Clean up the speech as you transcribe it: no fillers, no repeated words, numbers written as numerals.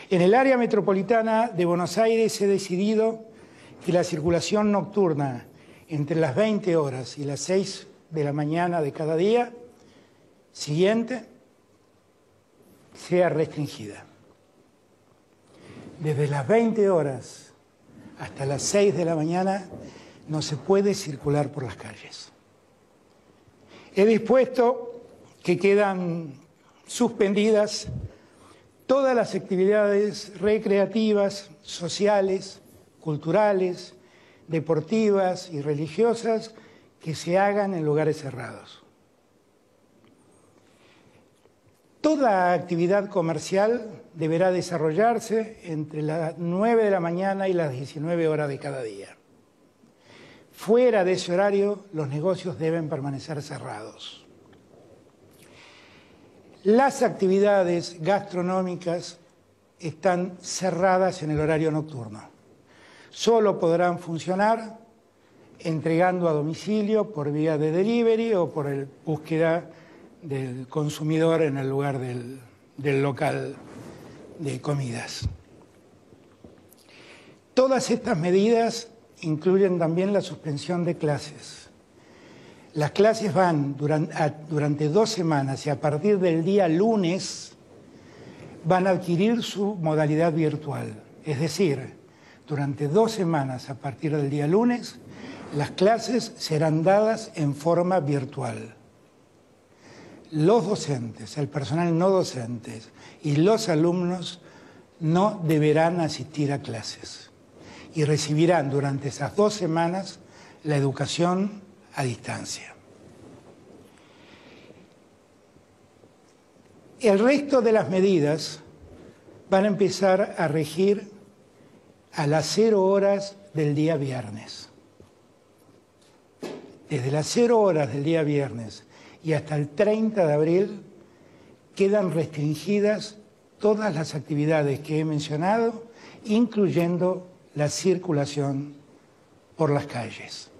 En el área metropolitana de Buenos Aires se ha decidido que la circulación nocturna entre las 20 horas y las 6 de la mañana de cada día siguiente sea restringida. Desde las 20 horas hasta las 6 de la mañana no se puede circular por las calles. He dispuesto que quedan suspendidas todas las actividades recreativas, sociales, culturales, deportivas y religiosas que se hagan en lugares cerrados. Toda actividad comercial deberá desarrollarse entre las 9 de la mañana y las 19 horas de cada día. Fuera de ese horario, los negocios deben permanecer cerrados. Las actividades gastronómicas están cerradas en el horario nocturno. Solo podrán funcionar entregando a domicilio por vía de delivery o por búsqueda del consumidor en el lugar del local de comidas. Todas estas medidas incluyen también la suspensión de clases. Las clases van durante 2 semanas y a partir del día lunes van a adquirir su modalidad virtual. Es decir, durante 2 semanas a partir del día lunes, las clases serán dadas en forma virtual. Los docentes, el personal no docente y los alumnos no deberán asistir a clases y recibirán durante esas 2 semanas la educación a distancia. El resto de las medidas van a empezar a regir a las 0 horas del día viernes. Desde las 0 horas del día viernes y hasta el 30 de abril quedan restringidas todas las actividades que he mencionado, incluyendo la circulación por las calles.